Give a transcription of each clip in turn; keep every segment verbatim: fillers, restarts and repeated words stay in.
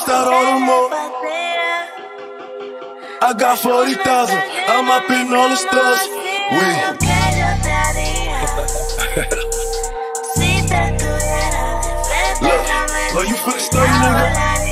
Iced out all the more. I got forty thousand, I'm up in all the stores. Wait. Look, look, you feel sturdy, nigga?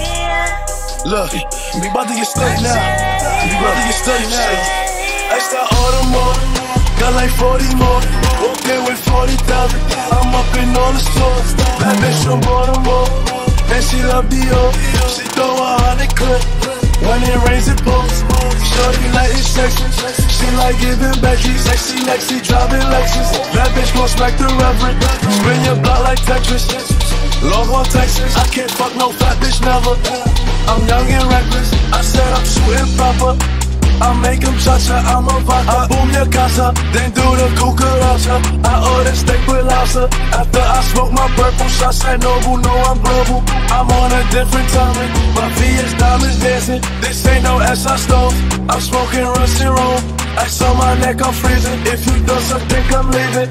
Look, we about to get sturdy now. We about to get sturdy now. Iced out all the more. Got like forty more. Okay with forty thousand, I'm up in all the stores. Bad bitch from Baltimore, and she love Dior. She throw a hundred clip when it rains it pours. Shorty like it's sexy, she like giving back. She sexy like she driving Lexus. That bitch gon' smack the reverend, spin your block like Tetris. Long on Texas, I can't fuck no fat bitch never. I'm young and reckless, I said I'm shooting proper. I make him cha-cha, I'm a vodka. I boom your casa, then do the cucaracha. I order steak with lobster. After I smoke my purple shots at Noble, know I'm global. I'm on a different timing, my V S diamonds dancing. This ain't no S I stove, I'm smoking Russ and roll. Ice on my neck, I'm freezing. If you don't so think I'm leaving.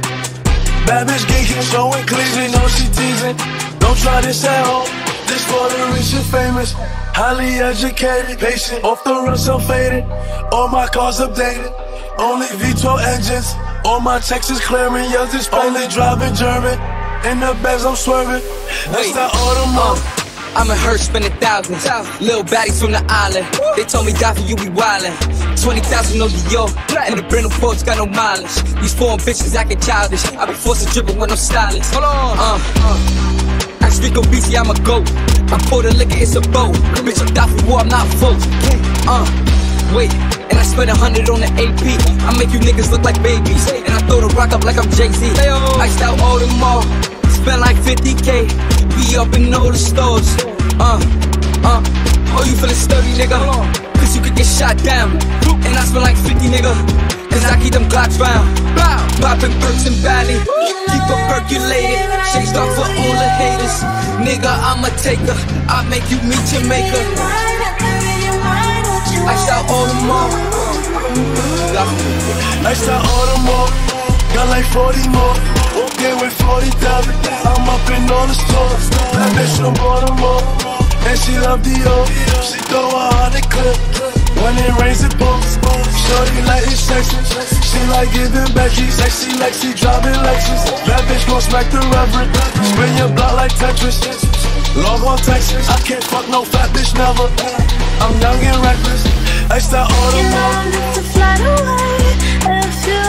Bad bitch geeking, showing cleavage, know she teasing. Don't try this at home, this for the rich and famous. Highly educated, patient, off the run, so faded. All my cars updated, only V twelve engines. All my checks is clearing, yours is only driving German. In the bags I'm swerving, that's that Audemars. uh, I'm in her spending thousands. Little baddies from the island, they told me die for you, we wildin'. Twenty thousand no Dior, and the brand new Porsche got no mileage. These foreign bitches acting childish, I be forced to dribble with no stylist. Hold on, uh, uh. I speak on B C, I'm a goat. I pour the liquor, it's a boat. Bitch, I'm down for war, I'm not folk. Uh, wait, and I spent a hundred on the A P. I make you niggas look like babies, and I throw the rock up like I'm Jay-Z. Iced out all the mall, spent like fifty K. We up in all the stores. Uh, uh, oh, you feelin' sturdy, nigga? Cause you could get shot down. And I spent like fifty, nigga. Cause I keep them Glocks round. Poppin' perks and Valley, keep her percolated. Shakes off for all the haters. Nigga, I'm a taker, I make you meet your maker. Iced out all the more. Iced out all the more. Got like forty more. Okay with forty thousand, I'm up in all the stores. That bitch from Baltimore, and she love Dior. She throw a hundred clip when it rains it pours. Shorty like it's sexy, she like giving back. She sexy like she driving Lexus. That bitch gon' smack the reverend, spin your block like Tetris. Long on Texas, I can't fuck no fat bitch never. I'm young and reckless, iced out all the more. You know I'm just to fly away if you